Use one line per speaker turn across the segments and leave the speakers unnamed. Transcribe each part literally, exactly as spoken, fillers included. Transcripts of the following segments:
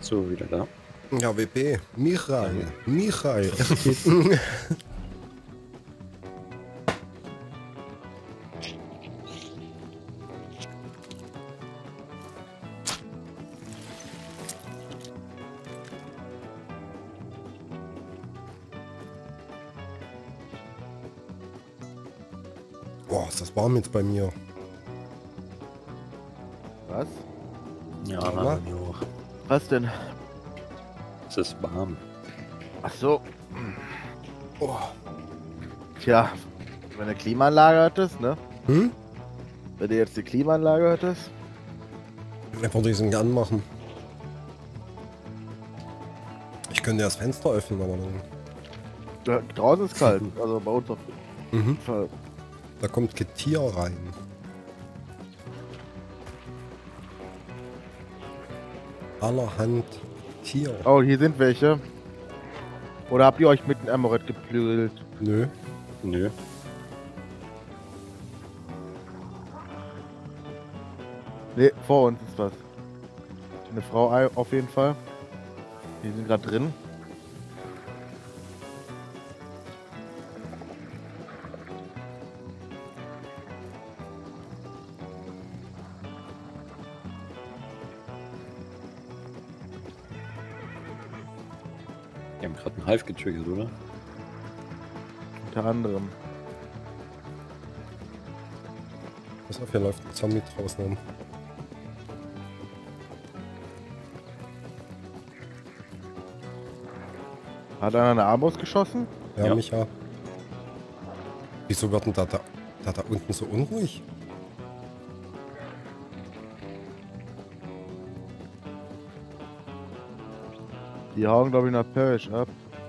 So, wieder da.
Ja, W P. Michael. Michael. Boah, ist das warm jetzt bei mir.
Was?
Ja,
Aber?
bei mir auch.
Was denn?
Es ist warm.
Ach so.
Oh.
Tja, wenn du Klimaanlage hattest, ne?
Hm?
Wenn du jetzt die Klimaanlage hattest.
Einfach diesen anmachen. Ich könnte ja das Fenster öffnen, aber dann.
Ja, draußen ist kalt. Also bei uns auf jeden
Mhm.
Fall.
Da kommt Getier rein. Allerhand Tier.
Oh, hier sind welche. Oder habt ihr euch mit dem Amoret geplügelt?
Nö.
Nö.
Ne, vor uns ist was. Eine Frau ei- auf jeden Fall. Die sind gerade drin.
Die haben gerade einen Hive getriggert, oder?
Unter anderem.
Pass auf, hier läuft ein Zombie draußen rum.
Hat einer eine Armbrust geschossen?
Ja,
Ja.
Micha. Wieso wird denn da, da, da, da unten so unruhig?
Die hauen, glaube ich, nach Parish ab.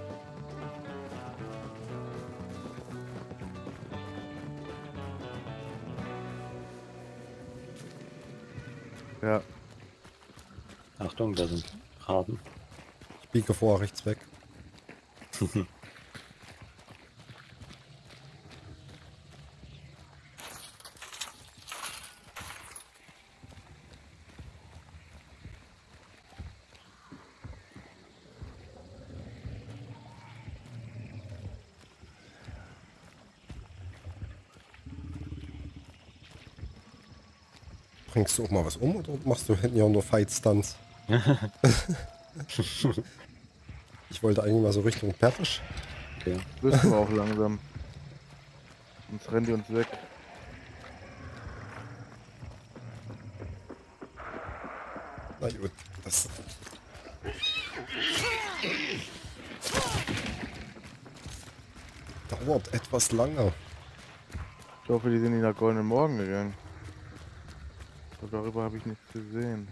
Ja,
Achtung, da sind Raben.
Ich biege vor rechts weg. Bringst du auch mal was um oder machst du hinten ja nur Fight Stunts? Ich wollte eigentlich mal so Richtung Parish.
Okay.
müssen wir auch langsam. Sonst rennen die uns weg.
Na gut, das. Dauert etwas lange.
Ich hoffe, die sind in der goldenen Morgen gegangen. Aber darüber habe ich nichts gesehen.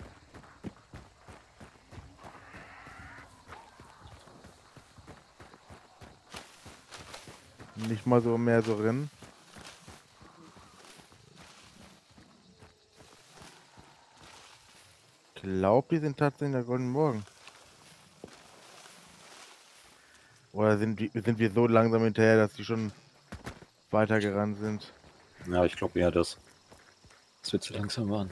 Nicht mal so mehr so rennen. Ich glaube, die sind tatsächlich in der goldenen Morgen. Oder sind, die, sind wir so langsam hinterher, dass die schon weitergerannt sind?
Ja, ich glaube eher, dass, dass wir zu langsam waren.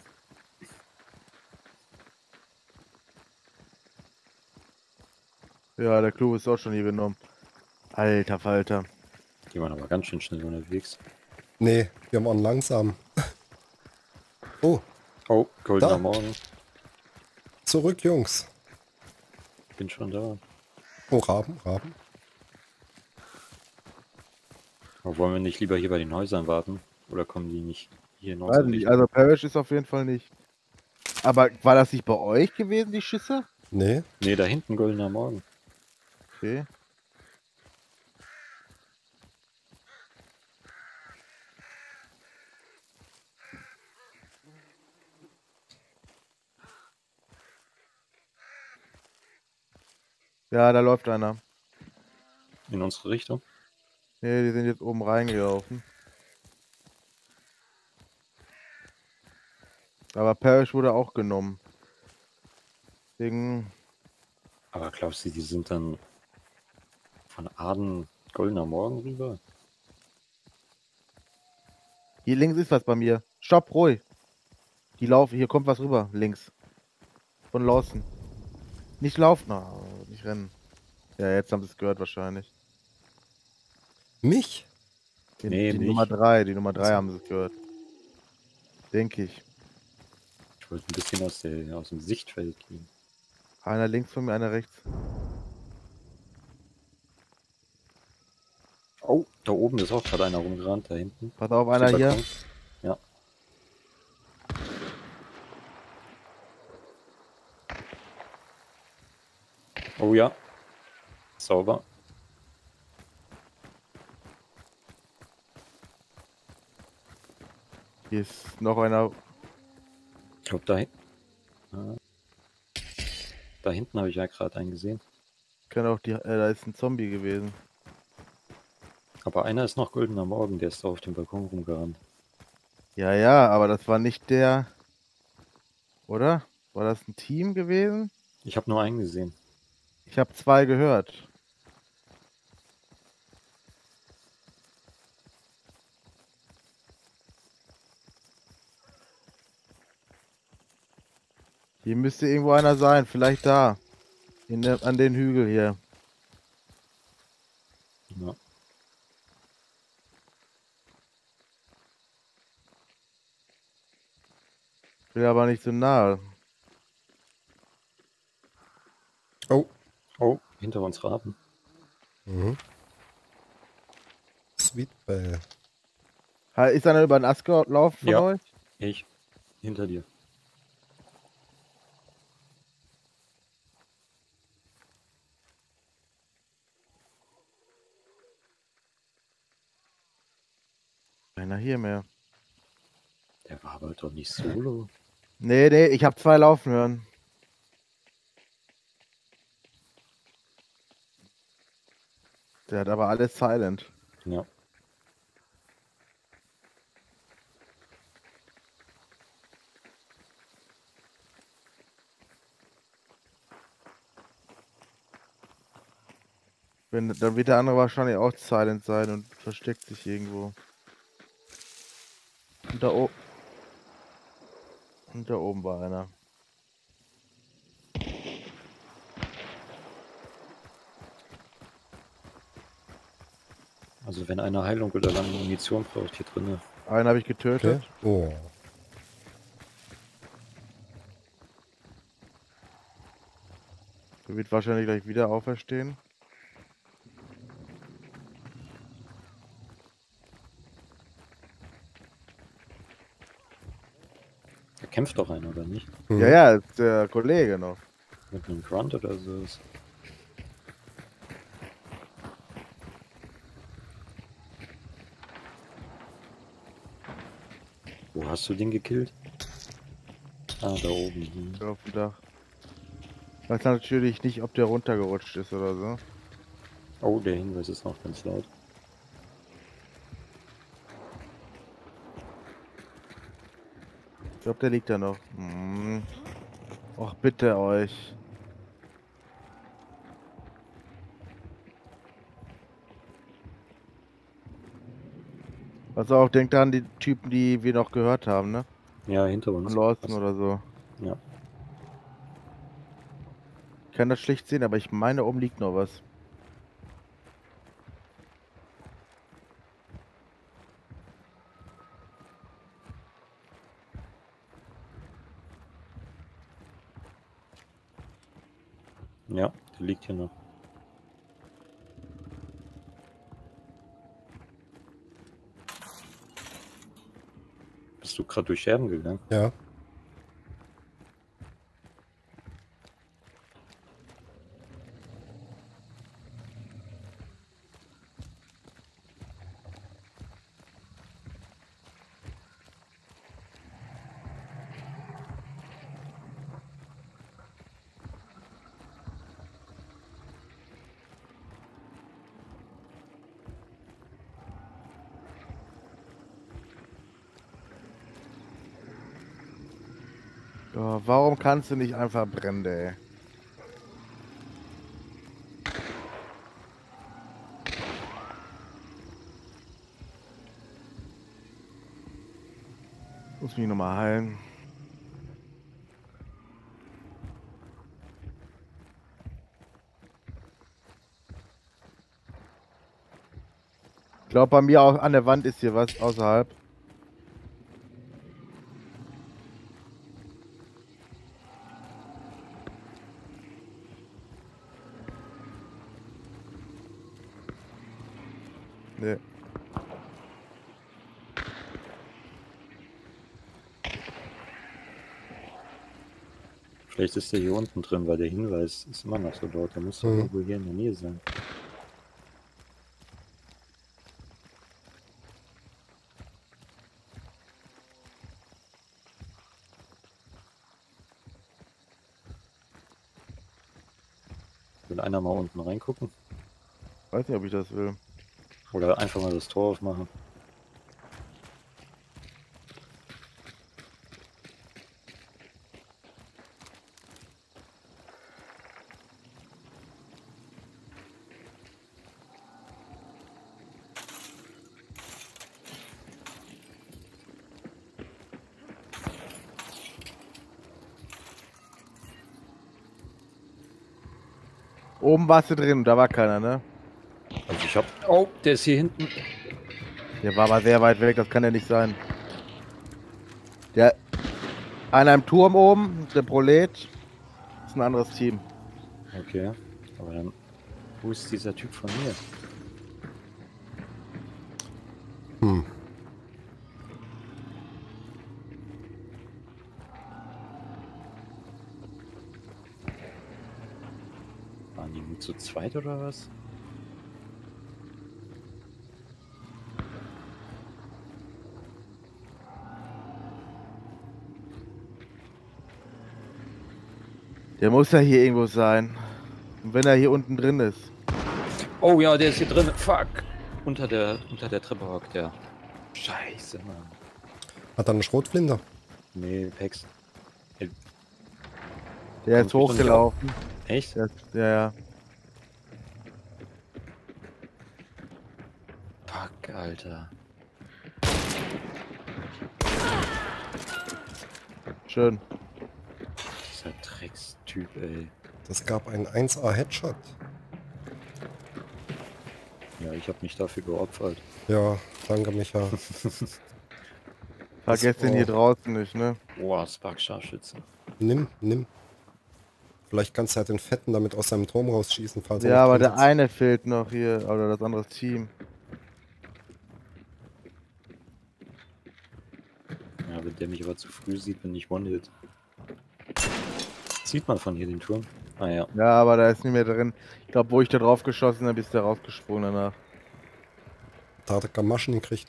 Ja, der Clou ist auch schon hier genommen. Alter Falter.
Die waren aber ganz schön schnell unterwegs.
Nee, wir waren langsam. Oh,
Oh, goldener
Da.
Morgen.
zurück, Jungs.
Bin schon da.
Oh, Raben, Raben.
Aber wollen wir nicht lieber hier bei den Häusern warten? Oder kommen die nicht hier in
Weiß
unsere
nicht,
Richtung?
also Parish ist auf jeden Fall nicht. Aber war das nicht bei euch gewesen, die Schüsse?
Nee,
Nee, da hinten goldener Morgen.
Okay. Ja, da läuft einer.
In unsere Richtung.
Ne, die sind jetzt oben reingelaufen. Aber Parish wurde auch genommen. Deswegen,
Aber glaubst du, die sind dann von Aden goldener Morgen rüber?
hier links ist was bei mir. Stopp, ruhig. Die laufen, hier kommt was rüber, links. Von Lawson. Nicht laufen, oh, nicht rennen. Ja, jetzt haben sie es gehört wahrscheinlich.
Mich?
Die,
Nee,
die
mich.
Nummer drei, die Nummer drei
Achso.
haben sie es gehört. Denke ich.
Ich wollte ein bisschen aus, der, aus dem Sichtfeld gehen.
Einer links von mir, einer rechts.
Oh, da oben ist auch gerade einer rumgerannt, da hinten.
Pass auf,
Auf
einer
dem
hier.
Balkon. Ja. Oh ja. Sauber.
Hier ist noch einer.
Ich glaube, da hinten. Ah. Da hinten habe ich ja gerade einen gesehen.
Kann auch die. Äh, da ist ein Zombie gewesen.
Aber einer ist noch goldener Morgen, der ist da auf dem Balkon rumgerannt.
Ja, ja, aber das war nicht der. Oder? War das ein Team gewesen?
Ich habe nur einen gesehen.
Ich habe zwei gehört. Hier müsste irgendwo einer sein. Vielleicht da. In der, an den Hügel hier.
Ja.
Will aber nicht so nahe.
Oh.
Oh, hinter uns Raben.
Mhm. Sweet Bell.
Ha, ist einer über den Ast gelaufen von
Ja.
euch?
Ich. Hinter dir.
Keiner hier mehr.
Der war aber doch nicht solo.
Nee, nee, ich habe zwei laufen hören. Der hat aber alles silent.
Ja.
Wenn, dann wird der andere wahrscheinlich auch silent sein und versteckt sich irgendwo. Und da, o und da oben war einer.
Also wenn einer Heilung oder lange Munition braucht hier drinnen.
Einen habe ich getötet.
Okay. Oh.
Der wird wahrscheinlich gleich wieder auferstehen.
Da kämpft doch einer, oder nicht?
Mhm.
Ja, ja, ist der Kollege noch.
Mit einem Grunt oder so. Wo hast du den gekillt? Ah, da oben. Hm.
Auf dem Dach. Weiß natürlich nicht, ob der runtergerutscht ist oder so.
Oh, der Hinweis ist auch ganz laut.
Ich glaube, der liegt da noch. Hm. Och, bitte euch. Also auch denkt an die Typen, die wir noch gehört haben, ne?
Ja, hinter
Von
uns.
Lawson oder so.
Ja.
Ich kann das schlecht sehen, aber ich meine, oben liegt noch was.
Ja, der liegt hier noch. Bist du gerade durch Scherben gegangen?
Ja.
Ja, warum kannst du nicht einfach brennen, ey? Muss mich nochmal heilen. glaube, bei mir auch an der Wand ist hier was außerhalb. Nee.
Vielleicht ist der hier unten drin, weil der Hinweis ist immer noch so dort. Der muss doch
Mhm.
irgendwo hier in der Nähe sein. Will einer mal unten reingucken?
Weiß nicht, ob ich das will.
Oder einfach mal das Tor aufmachen?
Oben warst du drin, da war keiner, ne?
Also ich hab... Oh, der ist hier hinten.
Der war aber sehr weit weg, das kann ja nicht sein. Der an einem Turm oben, der Prolet, ist ein anderes Team.
Okay, aber dann... Wo ist dieser Typ von mir?
Hm.
Waren die mit zu zweit oder was?
Der muss ja hier irgendwo sein. Und wenn er hier unten drin ist.
Oh ja, der ist hier drin. Fuck. Unter der, unter der Treppe hockt der. Scheiße, Mann.
Hat er eine Schrotflinte?
Nee, Pex.
Der
Kommt
ist hochgelaufen.
Echt?
Der ist, ja, ja.
Fuck, Alter.
Schön.
Dieser Dreckstyp, ey.
Das gab einen eins A Headshot.
Ja, ich habe mich dafür geopfert.
Ja, danke Micha.
Vergesst den hier draußen nicht, ne?
Boah, Spark Scharfschütze.
Nimm, nimm. Vielleicht kannst du halt den Fetten damit aus seinem Turm rausschießen, falls er
Ja,
noch
aber
drin
der
sitzt.
eine fehlt noch hier, oder das andere Team.
Ja, wenn der mich aber zu früh sieht, bin ich One-Hit. Sieht man von hier den Turm? Ah ja.
Ja, aber da ist nicht mehr drin. Ich glaube, wo ich da drauf geschossen habe, ist der rausgesprungen danach.
Da hat er Gamaschen gekriegt.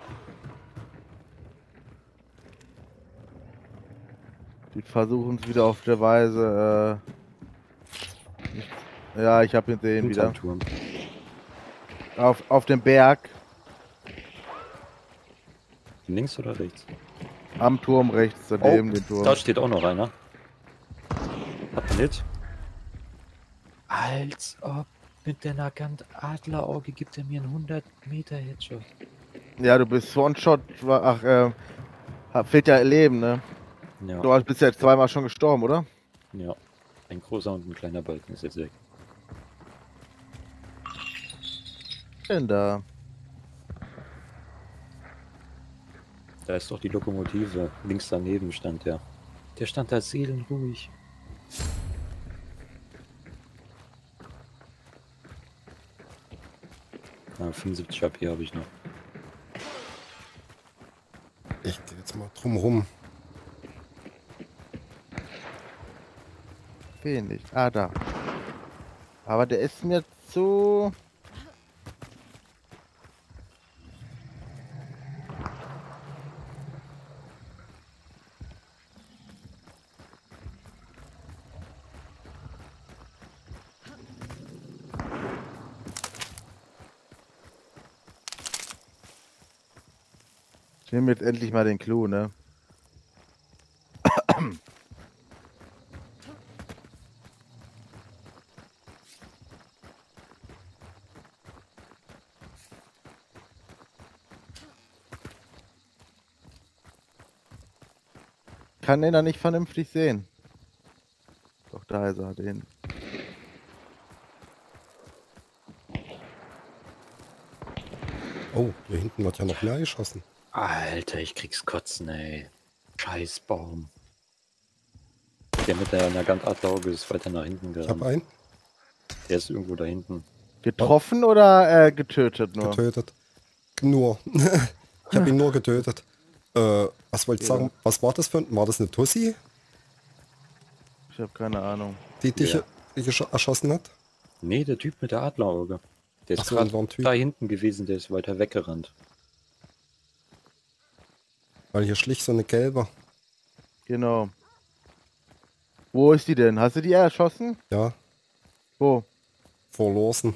Die versuchen es wieder auf der Weise. Äh, nicht, ja, ich habe ihn sehen wieder.
Hinterm Turm.
Auf, auf dem Berg,
Links oder rechts?
am Turm rechts, daneben den Turm.
Da steht auch noch einer. Hat man nicht? Als ob mit der Nagant Adlerauge gibt er mir einen hundert Meter Headshot.
Ja, du bist One-Shot. Ach, äh, hab- fehlt ja Leben, ne?
Ja,
Du bist ja jetzt zweimal schon gestorben, oder?
ja. Ein großer und ein kleiner Balken ist jetzt weg.
Denn da.
Da ist doch die Lokomotive. Links daneben stand der. Der stand da seelenruhig. Ah, fünfundsiebzig H P habe ich noch.
Ich gehe jetzt mal drum rum.
Wenig. Ah, da. Aber der ist mir zu. Ich nehme jetzt endlich mal den Clou, ne? Kann den da nicht vernünftig sehen. Doch, da ist er, den.
Oh, hier hinten wird ja noch mehr geschossen.
Alter, ich krieg's kotzen, ey. Scheiß Baum. Der mit der Nagant-Adlerauge ist weiter nach hinten
Ich habe
gerannt.
einen
Der ist irgendwo da hinten.
Getroffen oder äh, getötet nur?
getötet. Nur. Ich habe ihn nur getötet. Äh, was wollte ich
Ja.
sagen? Was war das für ein... War das eine Tussi,
Ich habe keine Ahnung.
die dich
Ja.
gesch- erschossen hat?
Nee, der Typ mit der Adlerauge. Der
Ach
ist
so,
gerade
war ein Typ.
da hinten gewesen, der ist weiter weggerannt.
Weil hier schlich so eine gelbe.
Genau. Wo ist die denn? Hast du die erschossen?
Ja,
Wo?
vor Lorsen.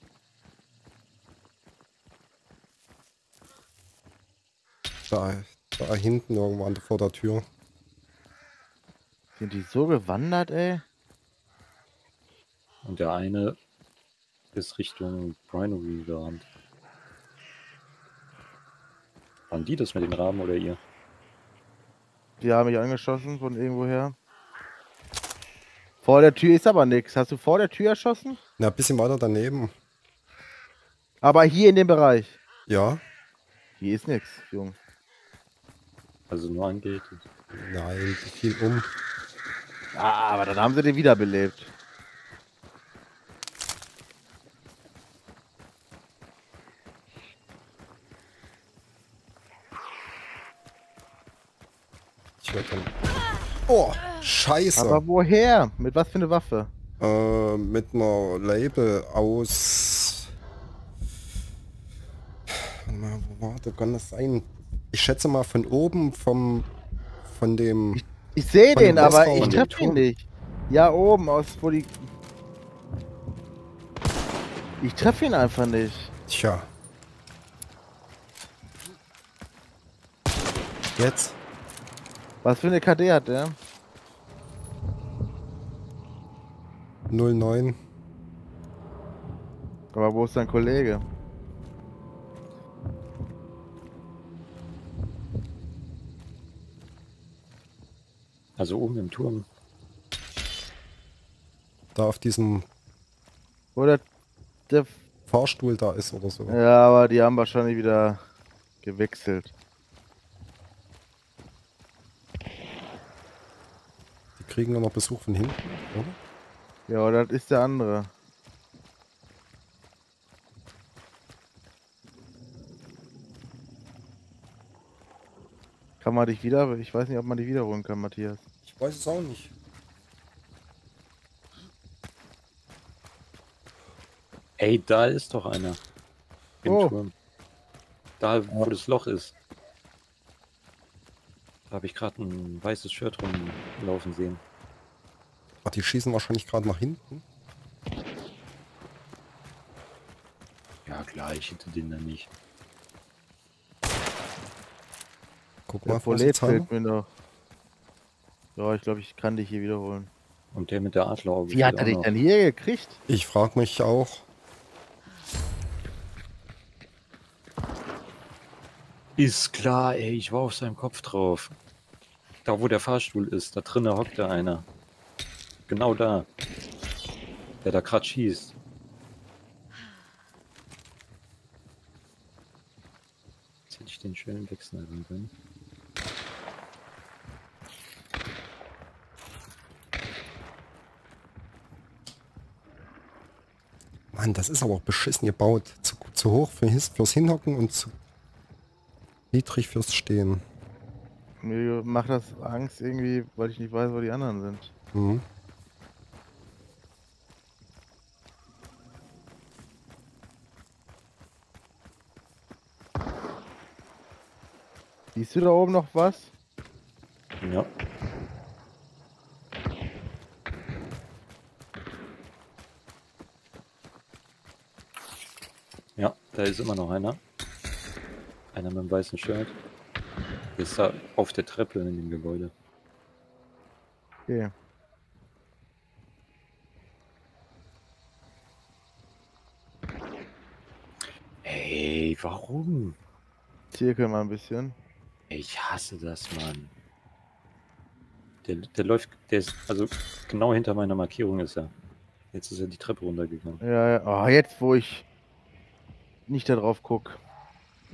Da, da hinten irgendwann vor der Tür.
Sind die so gewandert, ey?
Und der eine ist Richtung Brinery gerannt. Waren die das mit den Raben oder ihr?
Die haben mich angeschossen von irgendwoher. Vor der Tür ist aber nichts. Hast du vor der Tür erschossen?
Na, ein bisschen weiter daneben.
Aber hier in dem Bereich.
Ja.
Hier ist nichts, Junge.
Also nur angeht.
Nein, die fiel um.
Ah, aber dann haben sie den wiederbelebt.
Ich hör dann... Oh, scheiße.
Aber woher? Mit was für eine Waffe?
Äh, mit einer Label aus... Warte mal, wo war, da kann das sein? Ich schätze mal von oben vom... Von dem...
Ich sehe
Von
den,
dem
aber
Westbau
ich
und
dem
treffe ihn
Turm.
nicht. Ja, oben aus, wo die... Ich treffe ihn einfach nicht.
Tja. Jetzt?
Was für eine K D hat der?
null neun.
Aber wo ist dein Kollege?
Also oben im Turm.
Da auf diesem
Oder der...
Fahrstuhl da ist oder so.
Ja, aber die haben wahrscheinlich wieder gewechselt.
Die kriegen ja noch Besuch von hinten, oder?
Ja, oder das ist der andere. Kann man dich wieder... Ich weiß nicht, ob man dich wiederholen kann, Matthias.
Ich weiß es auch nicht.
Ey, da ist doch einer. Im
Oh.
Turm. Da, wo das Loch ist. Da habe ich gerade ein weißes Shirt rumlaufen sehen.
Ach, die schießen wahrscheinlich gerade nach hinten.
Ja klar, ich hätte den da nicht.
Guck
Der
mal,
Prolet
Vorsitzer.
fehlt mir noch. Ja, ich glaube, ich kann dich hier wiederholen.
Und der mit der Adlerauge.
Wie hat
fehlt
er
auch
dich
noch.
denn hier gekriegt?
Ich frage mich auch.
Ist klar, ey, ich war auf seinem Kopf drauf. Da, wo der Fahrstuhl ist, da drinnen hockt da einer. Genau da. Der da gerade schießt. Jetzt hätte ich den schön wegsnipen können.
Mann, das ist aber auch beschissen gebaut. Zu, zu hoch für, his- fürs Hinhocken und zu niedrig fürs Stehen.
Mir macht das Angst irgendwie, weil ich nicht weiß, wo die anderen sind.
Mhm.
Siehst du da oben noch was?
Ja. Ja, da ist immer noch einer. Einer mit dem weißen Shirt. Der ist da auf der Treppe in dem Gebäude.
Okay.
Hey, warum?
Zirkel mal ein bisschen.
Ich hasse das, Mann. Der, der läuft, der ist, also genau hinter meiner Markierung ist er. Jetzt ist er die Treppe runtergegangen.
Ja, ja. Oh, jetzt wo ich nicht da drauf guck.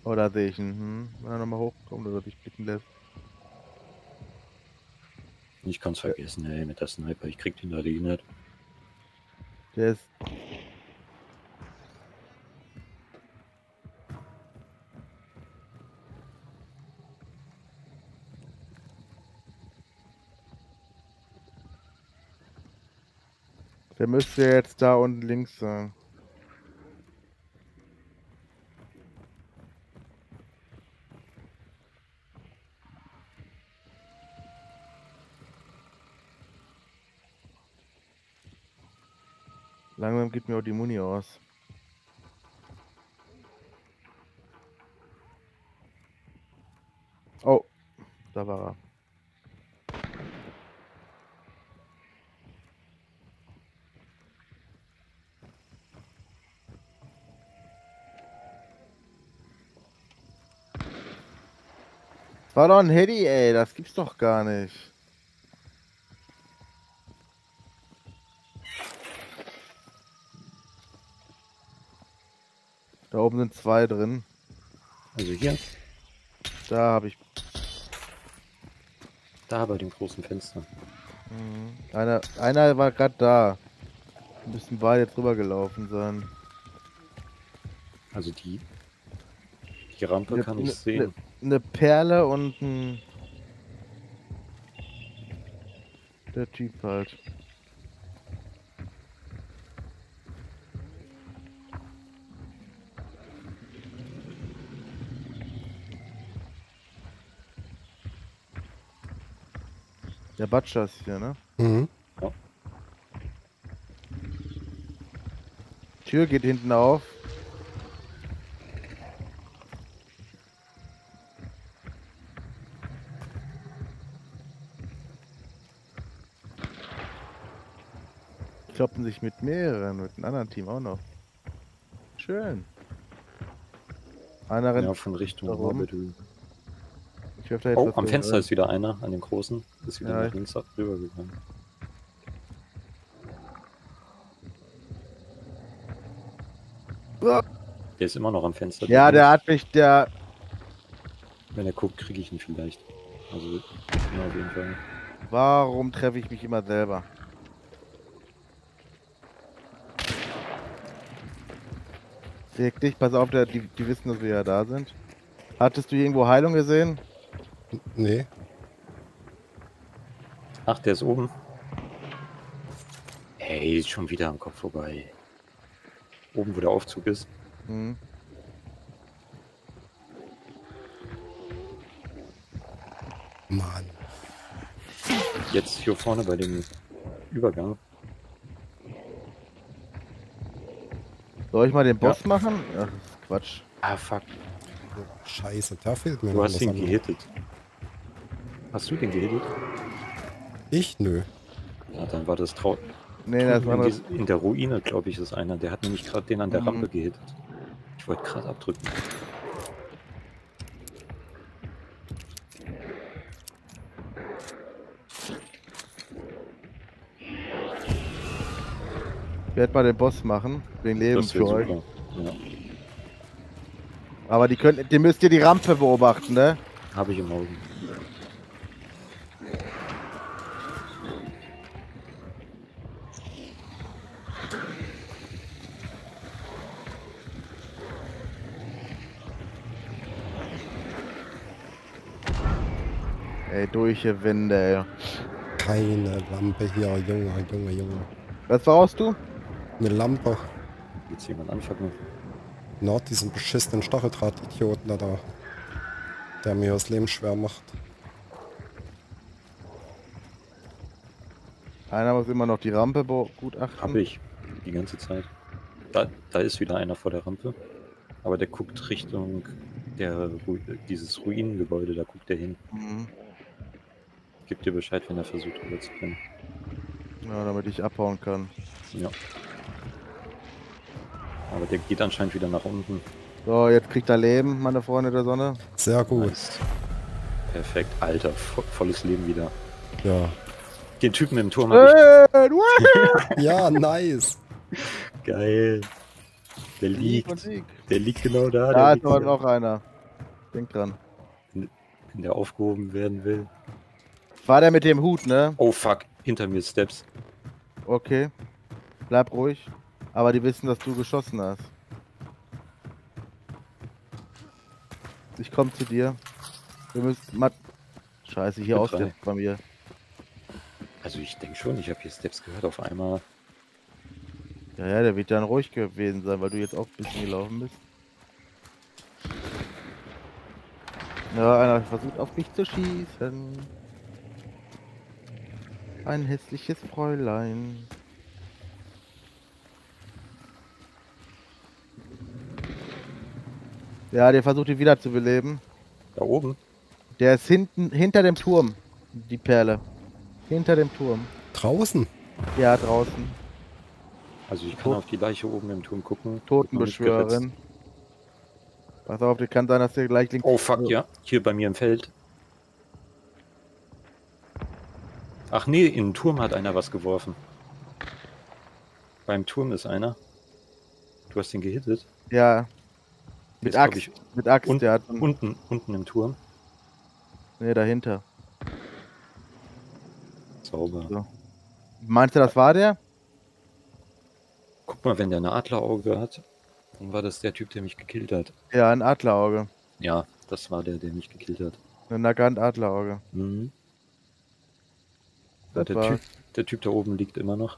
Oh, da sehe ich ihn. Hm. Wenn er nochmal hochkommt oder sich blicken lässt.
Ich kann's vergessen, ey, mit der Sniper. Ich krieg den da die nicht.
Der ist. Der müsste jetzt da unten links sein. Langsam geht mir auch die Muni aus. Oh, da war er. War doch ein Hedy, ey, das gibt's doch gar nicht. Da oben sind zwei drin.
Also hier,
Da habe ich.
da bei dem großen Fenster.
Mhm. Einer, einer war gerade da. Müssen beide jetzt rüber gelaufen sein.
Also die, die Rampe
Ne-
kann
ne-
ich sehen.
Eine Perle und ein. Der Typ halt. Der Butcher ist hier, ne?
Mhm.
Tür geht hinten auf. Kloppen sich mit mehreren, mit einem anderen Team auch noch. Schön. Einer rennt.
Ja, von Richtung
da rum.
Orbit.
Ich werf da jetzt
Oh,
was
am
durch,
Fenster
oder?
ist wieder einer, an den großen. Ist wieder
Ja,
nach
ich-
links rübergegangen.
Ah!
Der ist immer noch am Fenster.
Ja, der hat mich, der.
Wenn er guckt, kriege ich ihn vielleicht. Also, ja, auf jeden Fall.
Warum treffe ich mich immer selber? Seg dich, pass auf, der, die, die wissen, dass wir ja da sind. Hattest du irgendwo Heilung gesehen?
Nee.
Ach, der ist oben. Hey, ist schon wieder am Kopf vorbei. Oben, wo der Aufzug ist.
Hm.
Mann.
Jetzt hier vorne bei dem Übergang.
Soll ich mal den Boss machen? Ach, das ist Quatsch.
Ah, fuck.
Scheiße, da fehlt mir
Du
noch
hast
was
ihn
anderes.
gehittet. Hast du den gehittet?
Ich? Nö.
Ja, dann war das trau.
Nee, das war
in,
noch.
dies- in der Ruine, glaube ich, ist einer. Der hat nämlich gerade den an der
Mhm.
Rampe gehittet. Ich wollte gerade abdrücken.
Ich werde mal den Boss machen. Wegen Leben
Das
für
wäre
euch.
super. Ja,
Aber die könnt, die müsst ihr die Rampe beobachten, ne?
habe ich im Auge.
Ey, durche Winde, ey.
Keine Lampe hier, Junge, Junge, Junge.
Was brauchst du?
Eine Lampe.
Jetzt jemand anfangen.
Na, diesen beschissenen Stacheldraht-Idioten da, da. Der mir das Leben schwer macht.
Einer muss immer noch die Rampe begutachten.
Habe ich. Die ganze Zeit. Da, da ist wieder einer vor der Rampe. Aber der guckt Richtung der Ru dieses Ruinengebäude. Da guckt er hin.
Mhm.
Gib dir Bescheid, wenn er versucht rüber zu können.
Ja, damit ich abhauen kann.
Ja. Aber der geht anscheinend wieder nach unten.
So, jetzt kriegt er Leben, meine Freunde der Sonne.
Sehr gut.
Nice. Perfekt. Alter, vo volles Leben wieder.
Ja.
Den Typen im Turm habe
Äh, du-
Ja, nice.
ich. Geil. Der
Sieg und
liegt.
Sieg.
Der liegt genau da.
Da
der
ist
liegt
aber
da.
noch einer. Denk dran.
Wenn der aufgehoben werden will.
War der mit dem Hut, ne?
Oh fuck, hinter mir Steps.
Okay. Bleib ruhig. Aber die wissen, dass du geschossen hast. Ich komm zu dir. Wir müssen... Mat Scheiße, hier
Mit
aus
drei.
bei mir.
Also ich denke schon, ich habe hier Steps gehört auf einmal.
Ja, ja, der wird dann ruhig gewesen sein, weil du jetzt auch ein bisschen gelaufen bist. Ja, einer versucht auf mich zu schießen. Ein hässliches Fräulein. Ja, der versucht ihn wieder zu beleben.
Da oben?
Der ist hinten, hinter dem Turm. Die Perle. Hinter dem Turm.
Draußen?
Ja, draußen.
Also ich kann
Tot-
auf die Leiche oben im Turm gucken.
Totenbeschwörerin. Pass auf, der kann sein, dass der gleich links...
Oh fuck, ja. Hier bei mir im Feld. Ach nee, in den Turm hat einer was geworfen. Beim Turm ist einer. Du hast ihn gehittet.
Ja. Mit
Jetzt glaub
Axt.
ich,
Mit Axt,
un
der hat...
unten, unten im Turm.
Ne, dahinter.
Sauber.
So. Meinst du, das war der?
Guck mal, wenn der eine Adlerauge hat, dann war das der Typ, der mich gekillt hat.
Ja, ein Adlerauge.
Ja, das war der, der mich gekillt hat.
Ein Nagant Adlerauge.
Mhm.
Das
Und der,
war's.
typ, der Typ da oben liegt immer noch.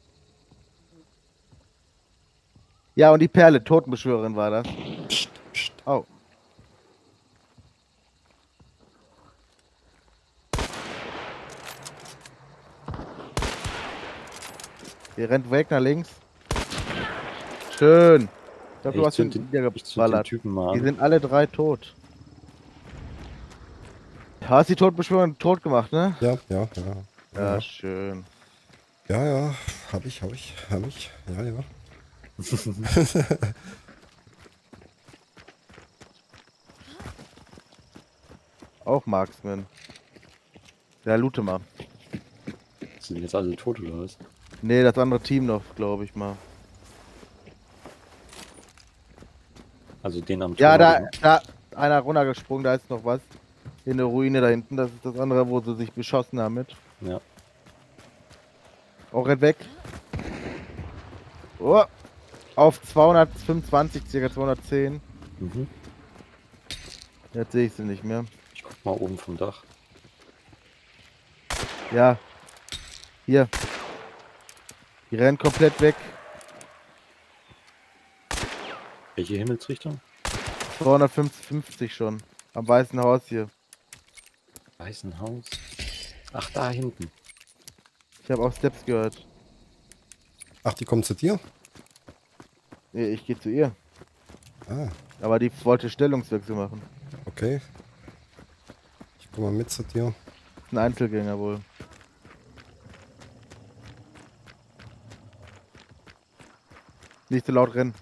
Ja, und die Perle, Totenbeschwörerin war das.
Psst, psst.
Oh. Ihr rennt weg nach links. Schön. Ich glaube, du
Ich
hast ihn
zünd den, ich zünd den
niedergeballert.
Typen mal
Die
an.
sind alle drei tot. Hast die Totenbeschwörerin tot gemacht, ne?
Ja, ja, ja.
Ja,
Ja,
schön.
ja, ja. Hab ich, hab ich, hab ich. Ja, ja.
Auch Marksman. Ja, loote mal.
Sind jetzt alle tot oder was?
Ne, das andere Team noch, glaube ich mal.
Also den am
Ja,
Turm
da,
oben.
da, einer runtergesprungen, da ist noch was. In der Ruine da hinten, das ist das andere, wo sie sich beschossen haben mit.
Ja.
Auch rennt weg. Oh, auf zweihundertfünfundzwanzig, circa zweihundertzehn.
Mhm.
Jetzt sehe ich sie nicht mehr.
Ich guck mal oben vom Dach.
Ja. Hier. Die rennen komplett weg.
Welche Himmelsrichtung?
zweihundertfünfzig schon. Am Weißen Haus hier.
Weißen Haus. Ach, da hinten.
Ich habe auch Steps gehört.
Ach, die kommen zu dir?
Nee, ich gehe zu ihr.
Ah,
Aber die wollte Stellungswechsel machen.
okay. Ich komme mal mit zu dir.
Ist ein Einzelgänger wohl. Nicht so laut rennen.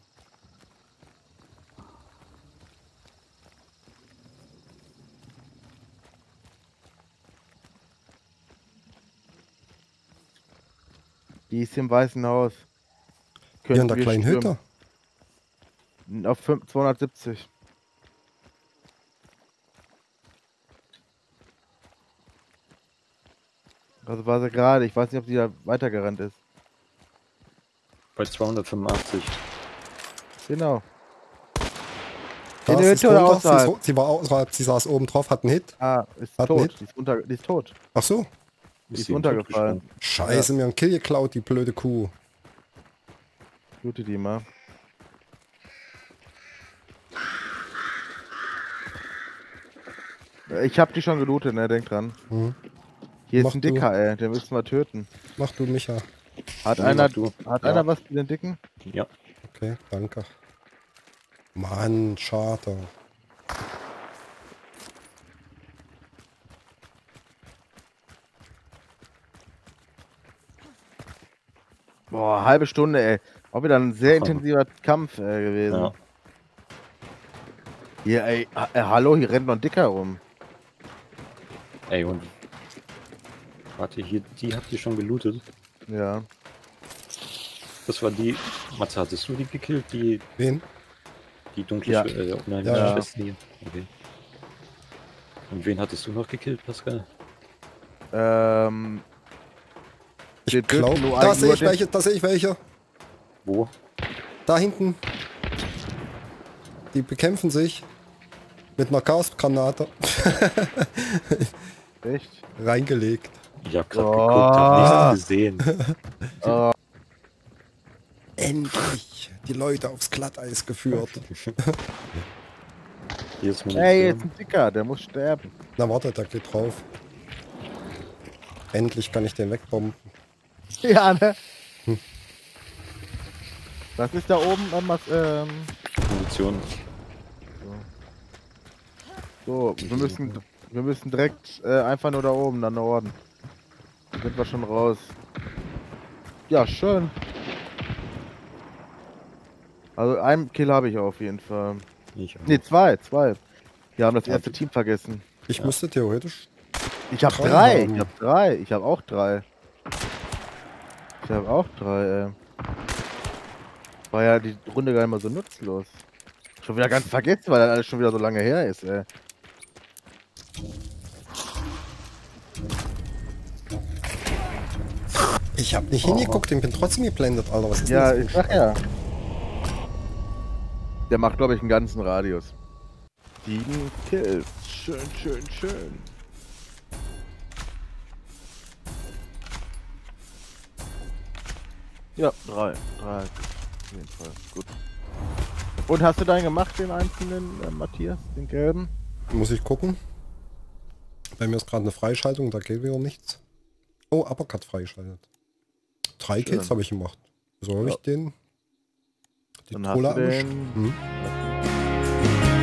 Die ist im Weißen Haus.
Hier in
Könnten
der
wir
kleinen
stürmen.
Hütte.
Auf fünf- zweihundertsiebzig. Also war sie gerade. Ich weiß nicht, ob sie da weitergerannt ist.
Bei zweihundertfünfundachtzig.
Genau.
Da
In der
ist
Hütte oder
runter. Sie,
außerhalb?
ist, sie war außerhalb, sie saß oben drauf, hat einen Hit.
Ah, ist
Hat
tot.
nicht.
Die ist, unter, die ist tot.
Ach so.
Die ist
sie im
runtergefallen.
Tod
Scheiße, mir einen Kill geklaut, die blöde Kuh.
Loote die mal. Ich hab die schon gelootet, ne? Denk dran.
Hm.
Hier
Mach
ist ein
du.
Dicker, ey. Den müssen wir töten.
Mach du, Micha.
Hat
Nee,
einer,
mach du.
hat
Ja.
einer was für den Dicken?
gesprungen. Ja.
Okay, danke. Mann, schade.
Boah, halbe Stunde, ey. Auch wieder ein sehr intensiver Kampf äh, gewesen.
Ja.
Hier, ey. ha- äh, hallo, hier rennt noch ein Dicker rum.
Ey, und. Warte, hier, die habt ihr schon gelootet.
Ja.
Das war die. Matze, hattest du die gekillt? Die,
Wen?
Die dunkle
Ja.
Sch äh, unheimliche
Ja.
Schwester. Okay. Und wen hattest du noch gekillt, Pascal?
Ähm.
Ich
Wir dürfen
glaube,
nur
da
ein-
sehe
nur
ich
den-
welche, da sehe ich welche.
Wo?
Da hinten. Die bekämpfen sich. Mit einer Gasgranate.
Echt?
Reingelegt.
Ich hab grad
Oh.
geguckt, hab nichts gesehen.
Oh,
Endlich die Leute aufs Glatteis geführt.
Hier ist
ey, jetzt
Munition.
ein Dicker, der muss sterben.
Na warte, der geht drauf. Endlich kann ich den wegbomben.
Ja, ne? Was ist da oben? Ähm, was, ähm,
Munition.
so, wir müssen, wir müssen direkt äh, einfach nur da oben, dann Norden. Sind wir schon raus. Ja, schön. Also einen Kill habe ich auf jeden Fall.
Ich auch.
Ne, zwei, zwei. Wir haben das erste Team vergessen.
Ich
Ja.
müsste theoretisch.
Ich habe
Drei
drei,
haben.
ich habe drei, ich habe auch drei. Ich habe auch drei, ey. War ja die Runde gar nicht mal so nutzlos. Schon wieder ganz vergessen, weil das alles schon wieder so lange her ist, ey.
Ich habe nicht hingeguckt, ich bin trotzdem geblendet, Alter. Was ist
Ja,
denn
ich
das?
sag ja. Der macht, glaube ich, einen ganzen Radius. Sieben Kills. Schön, schön, schön. Ja, drei. Drei. Auf jeden Fall. Gut. Und hast du deinen gemacht, den einzelnen, äh, Matthias? Den gelben?
Muss ich gucken. Bei mir ist gerade eine Freischaltung, da geht wieder nichts. Oh, Uppercut freigeschaltet. Drei
Schön.
Kills habe ich gemacht. So habe
Ja.
ich den. Die
Dann hast
Trolle
du
erwischt.
den-
Hm.